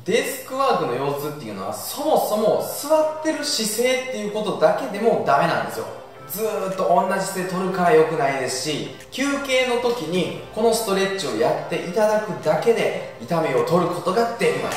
デスクワークの腰痛っていうのはそもそも座ってる姿勢っていうことだけでもダメなんですよ。ずーっと同じ姿勢取るから良くないですし、休憩の時にこのストレッチをやっていただくだけで痛みを取ることができます。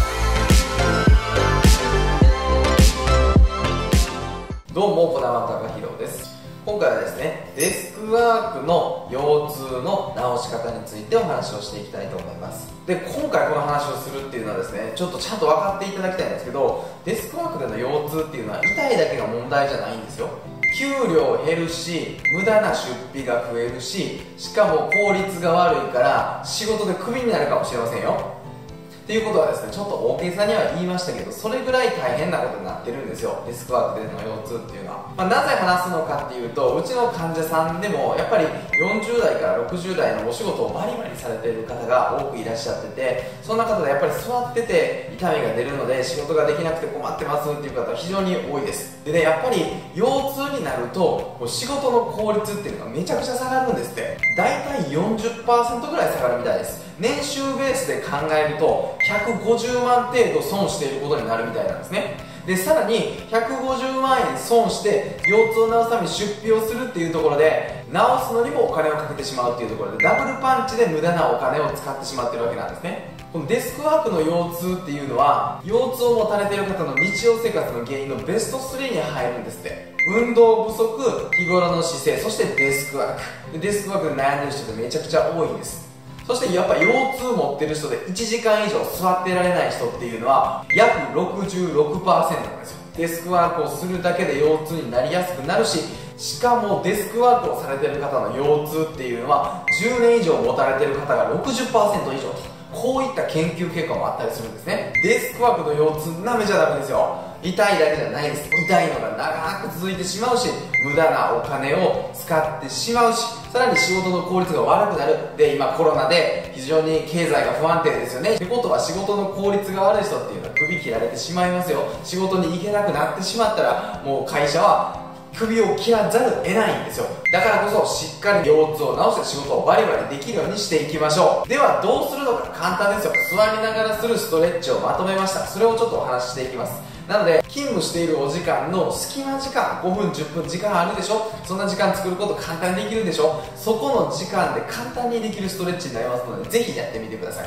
どうも、児玉貴弘です。今回はですね、デスクワークの腰痛の治し方についてお話をしていきたいと思います。で、今回この話をするっていうのはですね、ちょっとちゃんと分かっていただきたいんですけど、デスクワークでの腰痛っていうのは痛いだけが問題じゃないんですよ。給料減るし、無駄な出費が増えるし、しかも効率が悪いから仕事でクビになるかもしれませんよ。っていうことはですね、ちょっと大げさには言いましたけど、それぐらい大変なことになってるんですよ、デスクワークでの腰痛っていうのは。なぜ話すのかっていうと、うちの患者さんでもやっぱり40代から60代のお仕事をバリバリされている方が多くいらっしゃってて、そんな方でやっぱり座ってて痛みが出るので仕事ができなくて困ってますっていう方は非常に多いです。でね、やっぱり腰痛になると仕事の効率っていうのがめちゃくちゃ下がるんですって。だいたい 40% ぐらい下がるみたいです。年収ベースで考えると150万程度損していることになるみたいなんですね。で、さらに150万円損して腰痛を治すために出費をするっていうところで、治すのにもお金をかけてしまうっていうところで、ダブルパンチで無駄なお金を使ってしまってるわけなんですね。このデスクワークの腰痛っていうのは、腰痛を持たれている方の日常生活の原因のベスト3に入るんですって。運動不足、日頃の姿勢、そしてデスクワーク。で、デスクワークで悩んでる人ってめちゃくちゃ多いんです。そしてやっぱ腰痛持ってる人で1時間以上座ってられない人っていうのは約 66% なんですよ。デスクワークをするだけで腰痛になりやすくなるし、しかもデスクワークをされてる方の腰痛っていうのは10年以上持たれてる方が 60% 以上と、こういった研究結果もあったりするんですね。デスクワークの腰痛舐めちゃダメですよ。痛いだけじゃないです。痛いのが長く続いてしまうし、無駄なお金を使ってしまうし、さらに仕事の効率が悪くなる。で、今コロナで非常に経済が不安定ですよね。ってことは仕事の効率が悪い人っていうのは首切られてしまいますよ。仕事に行けなくなってしまったら、もう会社は首を切らざるを得ないんですよ。だからこそしっかり腰痛を治して仕事をバリバリできるようにしていきましょう。ではどうするのか簡単ですよ。座りながらするストレッチをまとめました。それをちょっとお話ししていきます。なので勤務しているお時間の隙間時間、5分10分時間あるでしょ。そんな時間作ること簡単にできるでしょ。そこの時間で簡単にできるストレッチになりますので、ぜひやってみてください。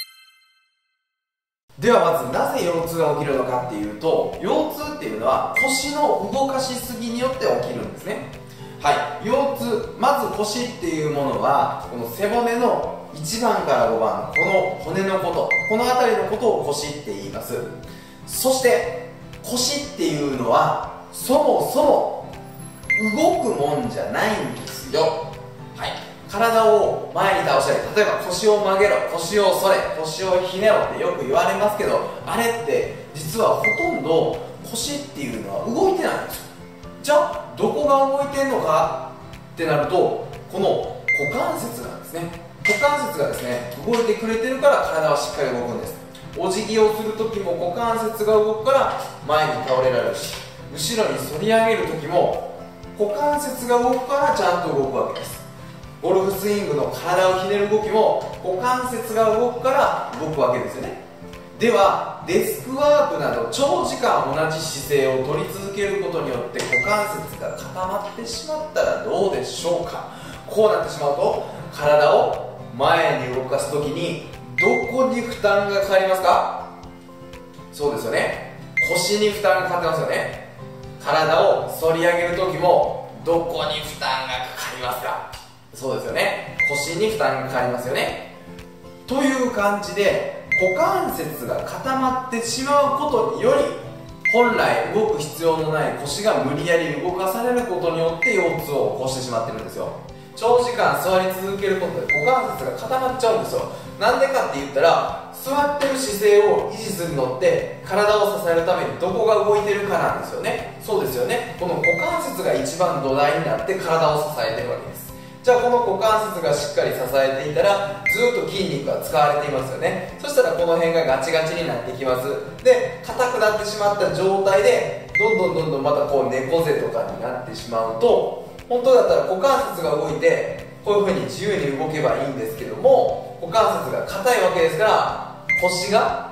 ではまずなぜ腰痛が起きるのかっていうと、腰痛っていうのは腰の動かしすぎによって起きるんですね。はい、腰痛、まず腰っていうものはこの背骨の1番から5番、この骨のこと、この辺りのことを腰って言います。そして腰っていうのはそもそも動くもんじゃないんですよ。はい、体を前に倒したり、例えば腰を曲げろ、腰を反れ、腰をひねろってよく言われますけど、あれって実はほとんど腰っていうのは動いてないんですよ。じゃあどこが動いてんのかってなると、この股関節なんですね。股関節がですね動いてくれてるから体はしっかり動くんです。お辞儀をするときも股関節が動くから前に倒れられるし、後ろに反り上げるときも股関節が動くからちゃんと動くわけです。ゴルフスイングの体をひねる動きも股関節が動くから動くわけですよね。ではデスクワークなど長時間同じ姿勢を取り続けることによって股関節が固まってしまったらどうでしょうか。こうなってしまうと、体を前に動かすときにどこに負担がかかりますか？そうですよね、腰に負担がかかってますよね。体を反り上げるときもどこに負担がかかりますか？そうですよね、腰に負担がかかりますよね。という感じで股関節が固まってしまうことにより、本来動く必要のない腰が無理やり動かされることによって腰痛を起こしてしまってるんですよ。長時間座り続けることで股関節が固まっちゃうんですよ。なんでかって言ったら、座ってる姿勢を維持するのって体を支えるためにどこが動いてるかなんですよね。そうですよね、この股関節が一番土台になって体を支えてるわけです。じゃあこの股関節がしっかり支えていたら、ずっと筋肉が使われていますよね。そしたらこの辺がガチガチになってきます。で、硬くなってしまった状態でどんどんまたこう猫背とかになってしまうと、本当だったら股関節が動いてこういう風に自由に動けばいいんですけども、股関節が硬いわけですから、腰が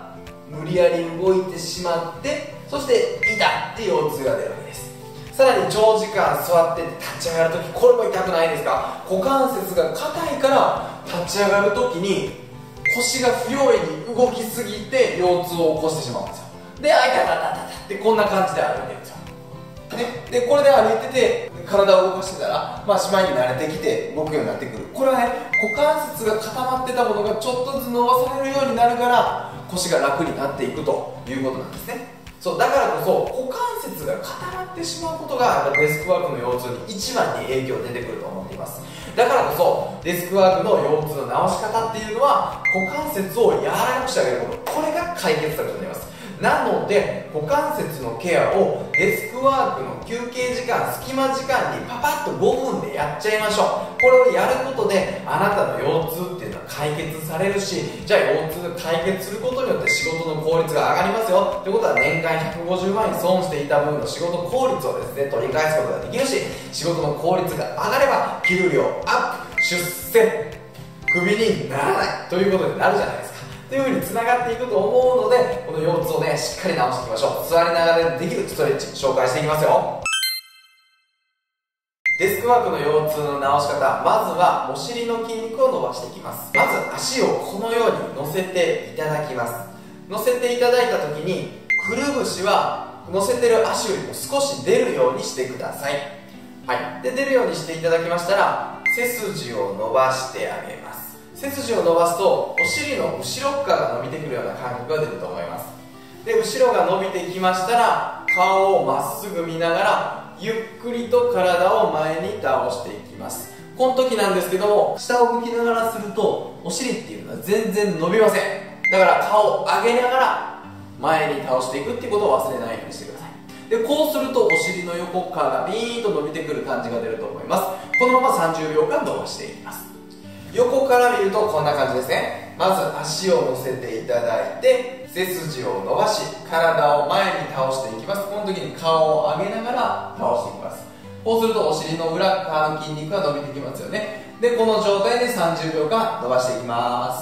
無理やり動いてしまって、そして痛って腰痛が出るわけです。さらに長時間座って立ち上がるとき、これも痛くないですか？股関節が硬いから立ち上がるときに腰が不用意に動きすぎて腰痛を起こしてしまうんですよ。で、あいたたたたたってこんな感じで歩いてるんですよ。でこれで歩いてて体を動かしてたら、しまいに慣れてきて動くようになってくる。これはね、股関節が固まってたものがちょっとずつ伸ばされるようになるから腰が楽になっていくということなんですね。そうだからこそ股関節が固まってしまうことがやっぱデスクワークの腰痛に一番に影響出てくると思っています。だからこそデスクワークの腰痛の治し方っていうのは股関節を柔らかくしてあげること、これが解決策となります。なので股関節のケアをデスクワークの休憩時間、隙間時間にパパッと5分でやっちゃいましょう。これをやることであなたの腰痛っていうのは解決されるし、じゃあ腰痛が解決することによって仕事の効率が上がりますよということは、年間150万円損していた分の仕事効率をですね取り返すことができるし、仕事の効率が上がれば給料アップ、出世、クビにならないということになるじゃないですか。というふうにつながっていくと思うので、この腰痛をねしっかり治していきましょう。座りながらできるストレッチ紹介していきますよ。デスクワークの腰痛の治し方、まずはお尻の筋肉を伸ばしていきます。まず足をこのように乗せていただきます。乗せていただいた時にくるぶしは乗せてる足よりも少し出るようにしてください。はい、で出るようにしていただきましたら、背筋を伸ばしてあげます。背筋を伸ばすとお尻の後ろ側が伸びてくるような感覚が出ると思います。で後ろが伸びてきましたら、顔をまっすぐ見ながらゆっくりと体を前に倒していきます。この時なんですけども、下を向きながらするとお尻っていうのは全然伸びません。だから顔を上げながら前に倒していくっていうことを忘れないようにしてください。でこうするとお尻の横側がビーンと伸びてくる感じが出ると思います。このまま30秒間伸ばしていきます。横から見るとこんな感じですね。まず足を乗せていただいて、背筋を伸ばし体を前に倒していきます。この時に顔を上げながら倒していきます。こうするとお尻の裏側の筋肉が伸びてきますよね。でこの状態で30秒間伸ばしていきます。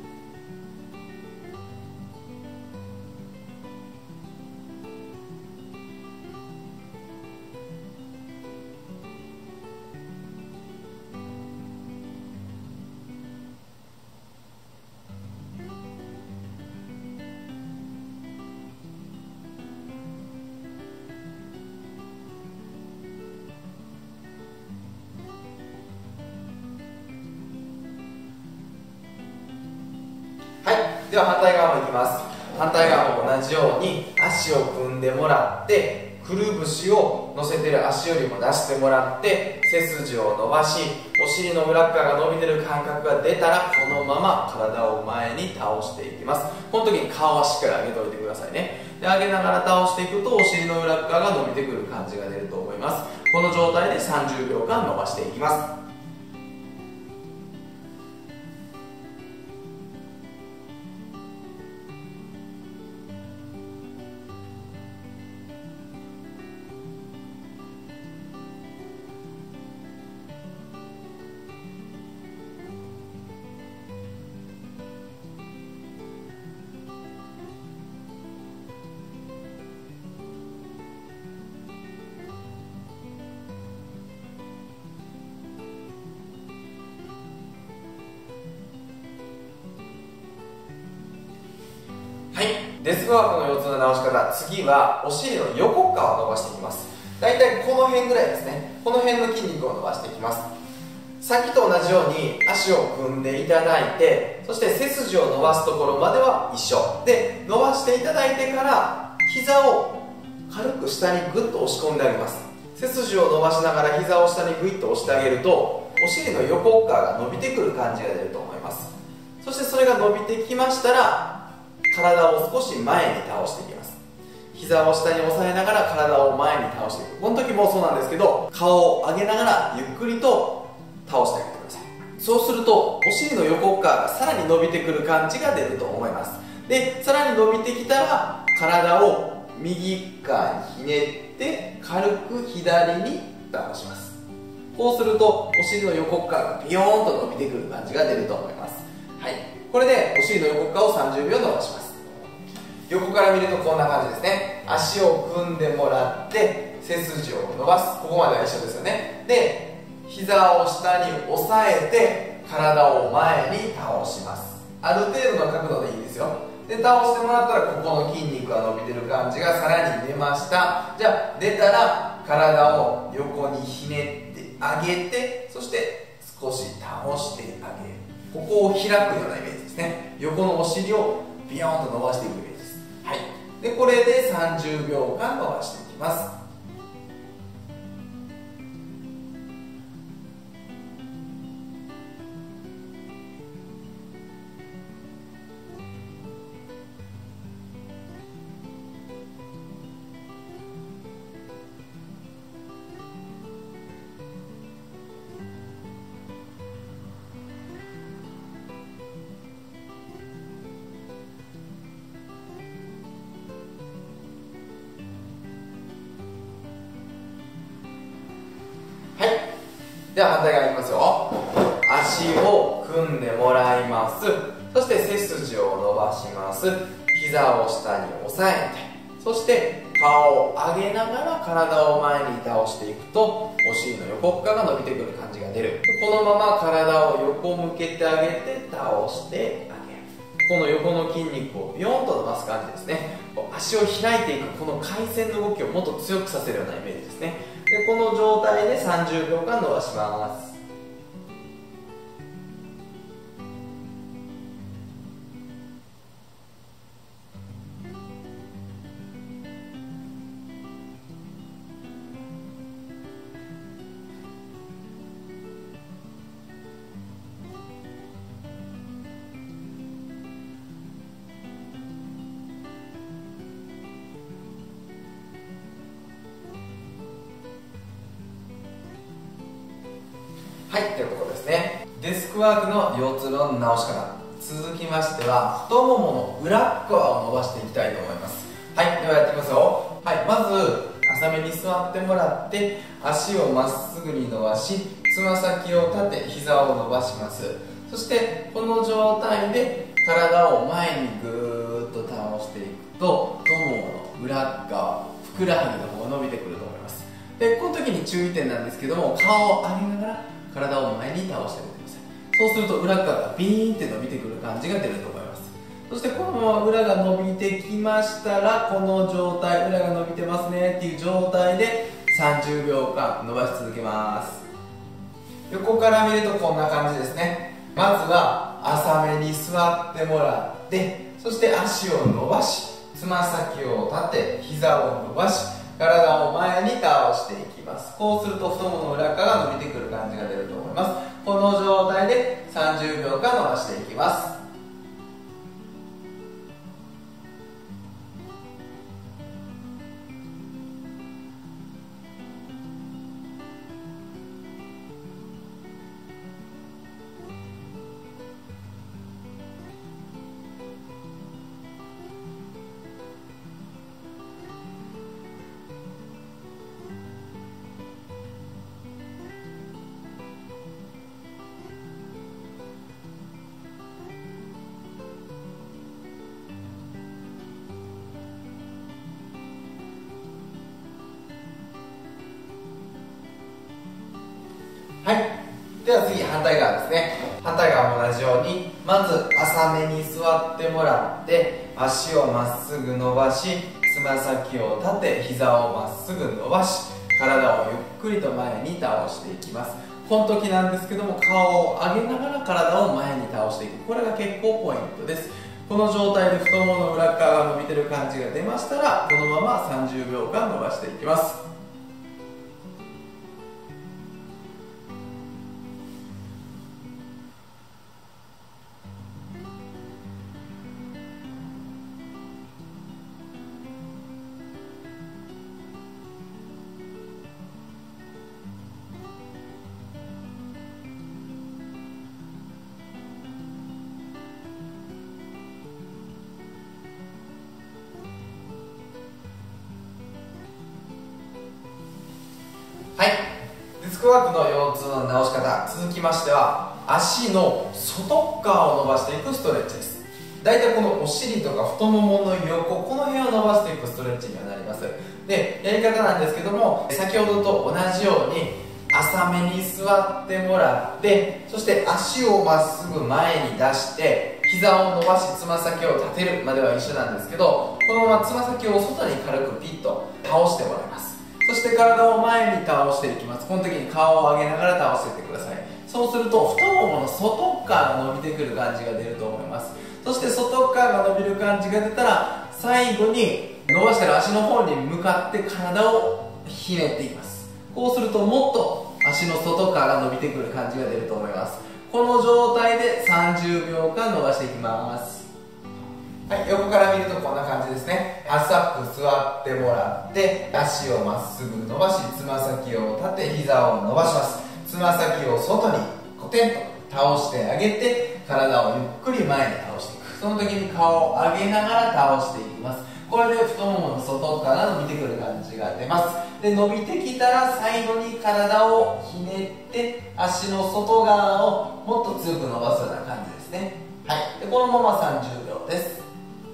はい、では反対側もいきます。反対側も同じように足を組んでもらって、くるぶしを乗せてる足よりも出してもらって、背筋を伸ばしお尻の裏側が伸びてる感覚が出たら、このまま体を前に倒していきます。この時に顔はしっかり上げておいてくださいね。で上げながら倒していくとお尻の裏側が伸びてくる感じが出ると思います。この状態で30秒間伸ばしていきます。はい、デスクワークの腰痛の治し方、次はお尻の横側を伸ばしていきます。だいたいこの辺ぐらいですね。この辺の筋肉を伸ばしていきます。さっきと同じように足を組んでいただいて、そして背筋を伸ばすところまでは一緒で、伸ばしていただいてから膝を軽く下にグッと押し込んであげます。背筋を伸ばしながら膝を下にグイッと押してあげると、お尻の横側が伸びてくる感じが出ると思います。そしてそれが伸びてきましたら、体を少し前に倒していきます。膝を下に押さえながら体を前に倒していく。この時もそうなんですけど、顔を上げながらゆっくりと倒してあげてください。そうするとお尻の横側がさらに伸びてくる感じが出ると思います。でさらに伸びてきたら、体を右側にひねって軽く左に倒します。こうするとお尻の横側がビヨーンと伸びてくる感じが出ると思います。はい、これでお尻の横側を30秒伸ばします。 から見るとこんな感じですね。足を組んでもらって背筋を伸ばす。ここまでは一緒ですよね。で膝を下に押さえて体を前に倒します。ある程度の角度でいいですよ。で倒してもらったらここの筋肉が伸びてる感じがさらに出ました。じゃあ出たら体を横にひねってあげて、そして少し倒してあげる。ここを開くようなイメージですね。横のお尻をビヨーンと伸ばしていくイメージです。はい。でこれで30秒間伸ばしていきます。では反対側いきますよ。足を組んでもらいます。そして背筋を伸ばします。膝を下に押さえて、そして顔を上げながら体を前に倒していくとお尻の横っ側が伸びてくる感じが出る。このまま体を横向けてあげて倒してあげる。この横の筋肉をビヨーンと伸ばす感じですね。足を開いていくこの回旋の動きをもっと強くさせるようなイメージですね。でこの状態で30秒間伸ばします。はい、ということですね。デスクワークの腰痛の直し方。続きましては太ももの裏側を伸ばしていきたいと思います。はい、ではやっていきますよ。はい、まず浅めに座ってもらって足をまっすぐに伸ばし、つま先を立て膝を伸ばします。そしてこの状態で体を前にぐーっと倒していくと太ももの裏側、ふくらはぎの方が伸びてくると思います。でこの時に注意点なんですけども、顔を上げながら体を前に倒してあげてください。そうすると裏側がビーンって伸びてくる感じが出ると思います。そしてこのまま裏が伸びてきましたら、この状態、裏が伸びてますねっていう状態で30秒間伸ばし続けます。横から見るとこんな感じですね。まずは浅めに座ってもらって、そして足を伸ばし、つま先を立て膝を伸ばし、体を前に倒していきます。こうすると太ももの裏側が伸びてくる感じが出ると思います。この状態で30秒間伸ばしていきます。はい、では次反対側ですね。反対側も同じように、まず浅めに座ってもらって足をまっすぐ伸ばし、つま先を立て膝をまっすぐ伸ばし、体をゆっくりと前に倒していきます。この時なんですけども、顔を上げながら体を前に倒していく。これが結構ポイントです。この状態で太ももの裏側が伸びてる感じが出ましたら、このまま30秒間伸ばしていきます。はい、デスクワークの腰痛の直し方。続きましては足の外側を伸ばしていくストレッチです。 だいたいこのお尻とか太ももの横、この辺を伸ばしていくストレッチにはなります。で、やり方なんですけども、先ほどと同じように浅めに座ってもらって、そして足をまっすぐ前に出して膝を伸ばしつま先を立てるまでは一緒なんですけど、このままつま先を外に軽くピッと倒してもらいます。そして体を前に倒していきます。この時に顔を上げながら倒していってください。そうすると太ももの外側が伸びてくる感じが出ると思います。そして外側が伸びる感じが出たら、最後に伸ばしてる足の方に向かって体をひねっていきます。こうするともっと足の外側が伸びてくる感じが出ると思います。この状態で30秒間伸ばしていきます。はい、横から見るとこんな感じですね。浅く座ってもらって、足をまっすぐ伸ばし、つま先を立て、膝を伸ばします。つま先を外にコテンと倒してあげて、体をゆっくり前に倒していく。その時に顔を上げながら倒していきます。これで太ももの外から伸びてくる感じが出ます。で、伸びてきたら最後に体をひねって足の外側をもっと強く伸ばすような感じですね。はい、でこのまま30秒です。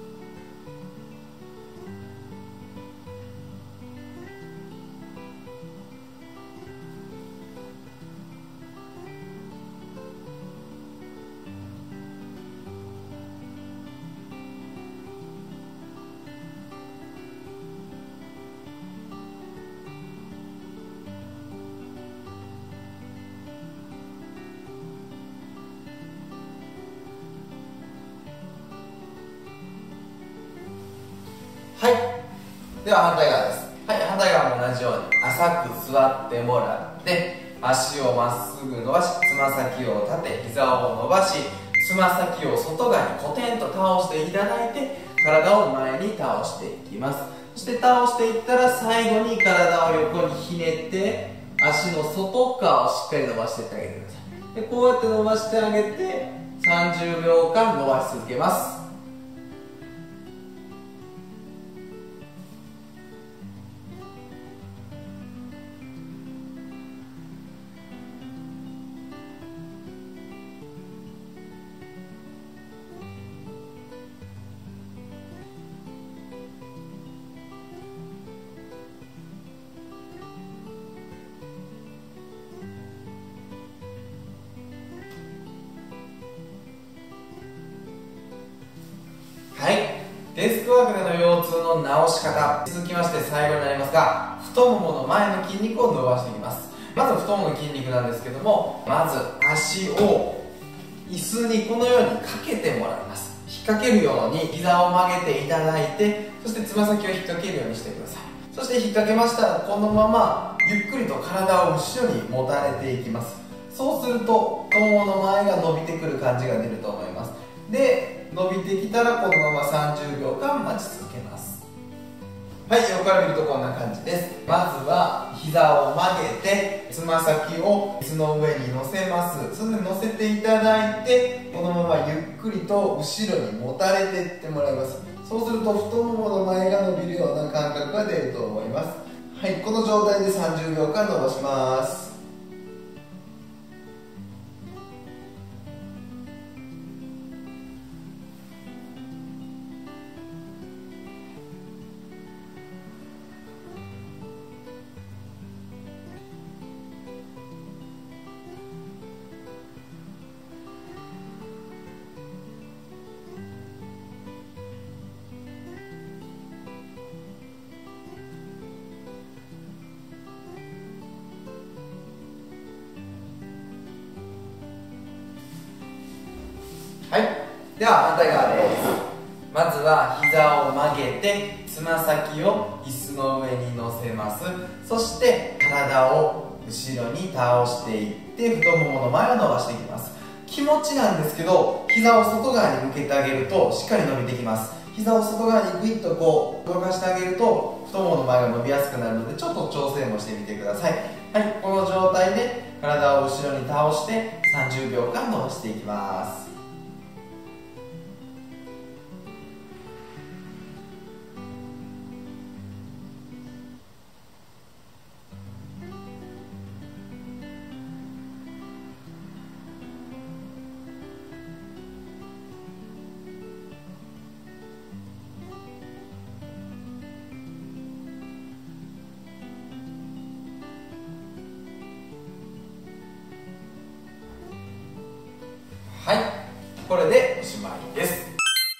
はい、では反対側です。はい、反対側も同じように浅く座ってもらって、足をまっすぐ伸ばし、つま先を立て、膝を伸ばし、つま先を外側にコテンと倒していただいて、体を前に倒していきます。そして倒していったら最後に体を横にひねって、足の外側をしっかり伸ばしていってあげてください。でこうやって伸ばしてあげて30秒間伸ばし続けます。はい、デスクワークでの腰痛の治し方、続きまして最後になりますが、太ももの前の筋肉を伸ばしていきます。まず太ももの筋肉なんですけども、まず足を椅子にこのようにかけてもらいます。引っ掛けるように膝を曲げていただいて、そしてつま先を引っ掛けるようにしてください。そして引っ掛けましたら、このままゆっくりと体を後ろにもたれていきます。そうすると太ももの前が伸びてくる感じが出ると思います。で、伸びてきたらこのまま30秒間待ち続けます。はい、横から見るとこんな感じです。まずは膝を曲げてつま先を椅子の上に乗せます。それで乗せていただいて、このままゆっくりと後ろにもたれていってもらいます。そうすると太ももの前が伸びるような感覚が出ると思います。はい、この状態で30秒間伸ばします。はい、では反対側です。まずは膝を曲げてつま先を椅子の上に乗せます。そして体を後ろに倒していって太ももの前を伸ばしていきます。気持ちなんですけど、膝を外側に向けてあげるとしっかり伸びてきます。膝を外側にグイッとこう動かしてあげると太ももの前が伸びやすくなるので、ちょっと調整もしてみてください。はい、この状態で体を後ろに倒して30秒間伸ばしていきます。 これでおしまいです。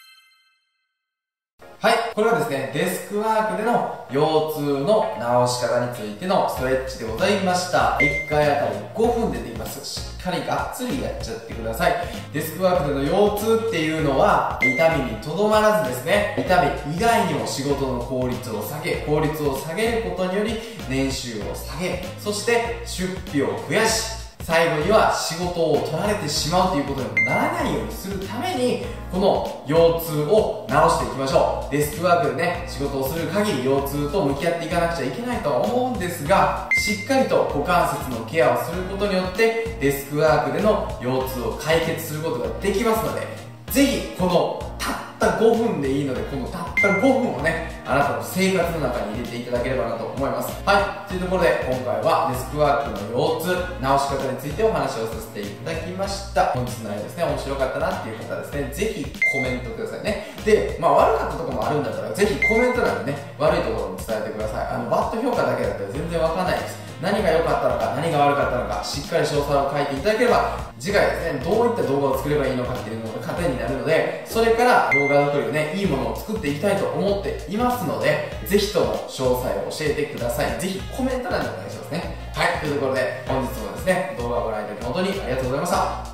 はい、これはですね、デスクワークでの腰痛の治し方についてのストレッチでございました。1回あたり5分でできます。しっかりがっつりやっちゃってください。デスクワークでの腰痛っていうのは痛みにとどまらずですね、痛み以外にも仕事の効率を下げることにより年収を下げ、そして出費を増やし、最後には仕事を取られてしまうということにもならないようにするために、この腰痛を治していきましょう。デスクワークでね、仕事をする限り腰痛と向き合っていかなくちゃいけないとは思うんですが、しっかりと股関節のケアをすることによってデスクワークでの腰痛を解決することができますので、ぜひこのたった5分でいいので、このたった5分をね、あなたの生活の中に入れていただければなと思います。はい、というところで今回はデスクワークの腰痛治し方についてお話をさせていただきました。本日の内容ですね、面白かったなっていう方はですね、ぜひコメントくださいね。で、悪かったところもあるんだったら、ぜひコメント欄でね、悪いところも伝えてください。バッド評価だけだったら全然わかんないです。何が良かったのか、何が悪かったのか、しっかり詳細を書いていただければ、次回ですね、どういった動画を作ればいいのかっていうのが糧になるので、それから動画作りをね、いいものを作っていきたいと思っていますので、ぜひとも詳細を教えてください。ぜひコメント欄でお願いしますね。はい、というところで、本日もですね、動画をご覧いただき本当にありがとうございました。